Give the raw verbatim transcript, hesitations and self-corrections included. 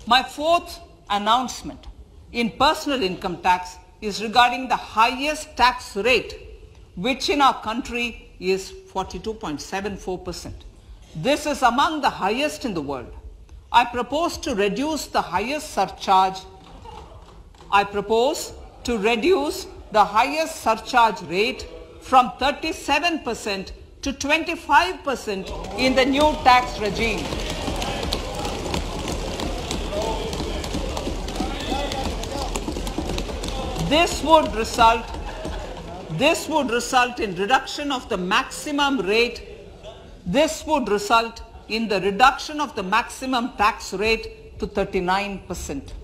My fourth announcement in personal income tax is regarding the highest tax rate, which in our country is forty-two point seven four percent. This is among the highest in the world. I propose to reduce the highest surcharge. I propose to reduce the highest surcharge rate from thirty-seven percent to twenty-five percent in the new tax regime. This would result, this would result in reduction of the maximum rate. This would result in the reduction of the maximum tax rate to thirty-nine percent.